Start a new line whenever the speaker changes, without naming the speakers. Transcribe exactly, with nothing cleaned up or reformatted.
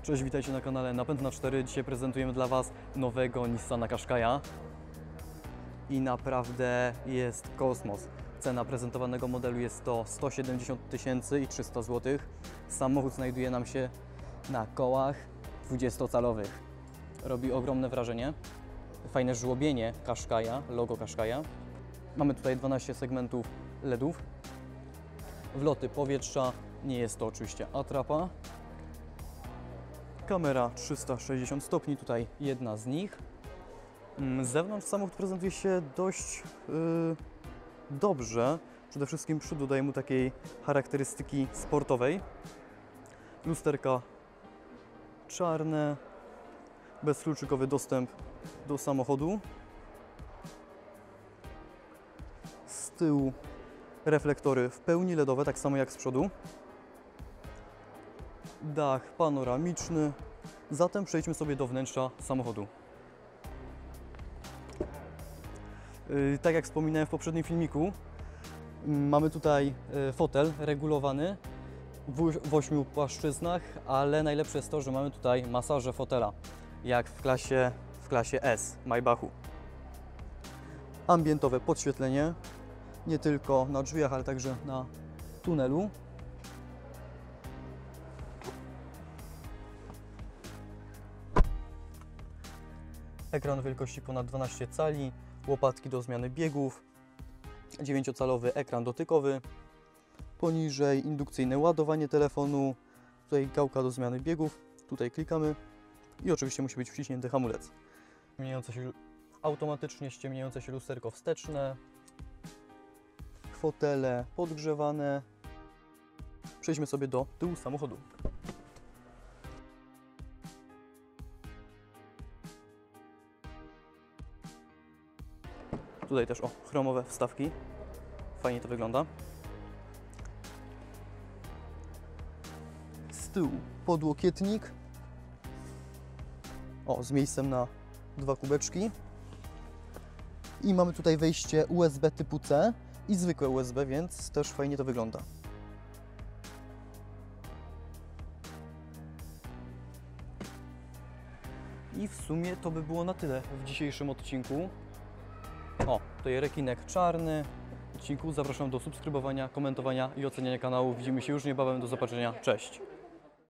Cześć, witajcie na kanale Napęd na cztery. Dzisiaj prezentujemy dla Was nowego Nissana Qashqai'a i naprawdę jest kosmos. Cena prezentowanego modelu jest to sto siedemdziesiąt tysięcy i trzysta złotych. Samochód znajduje nam się na kołach dwudziestocalowych. Robi ogromne wrażenie. Fajne żłobienie Qashqai'a, logo Qashqai'a. Mamy tutaj dwanaście segmentów L E Dów. Wloty powietrza, nie jest to oczywiście atrapa. Kamera trzysta sześćdziesiąt stopni, tutaj jedna z nich. Z zewnątrz samochód prezentuje się dość yy, dobrze. Przede wszystkim przód dodaje mu takiej charakterystyki sportowej. Lusterka czarne, bezkluczykowy dostęp do samochodu. Z tyłu reflektory w pełni L E dowe, tak samo jak z przodu. Dach panoramiczny. Zatem przejdźmy sobie do wnętrza samochodu. Yy, tak jak wspominałem w poprzednim filmiku, yy, mamy tutaj yy, fotel regulowany w, w ośmiu płaszczyznach, ale najlepsze jest to, że mamy tutaj masaże fotela, jak w klasie, w klasie S Maybachu. Ambientowe podświetlenie, nie tylko na drzwiach, ale także na tunelu. Ekran wielkości ponad dwanaście cali, łopatki do zmiany biegów, dziewięciocalowy ekran dotykowy, poniżej indukcyjne ładowanie telefonu, tutaj gałka do zmiany biegów, tutaj klikamy i oczywiście musi być wciśnięty hamulec. Ściemniające się, automatycznie ściemniające się lusterko wsteczne, fotele podgrzewane. Przejdźmy sobie do tyłu samochodu. Tutaj też o, chromowe wstawki. Fajnie to wygląda. Z tyłu podłokietnik. O, z miejscem na dwa kubeczki. I mamy tutaj wejście U S B typu C i zwykłe U S B, więc też fajnie to wygląda. I w sumie to by było na tyle w dzisiejszym odcinku. O, tutaj rekinek czarny. W odcinku zapraszam do subskrybowania, komentowania i oceniania kanału. Widzimy się już niebawem. Do zobaczenia. Cześć!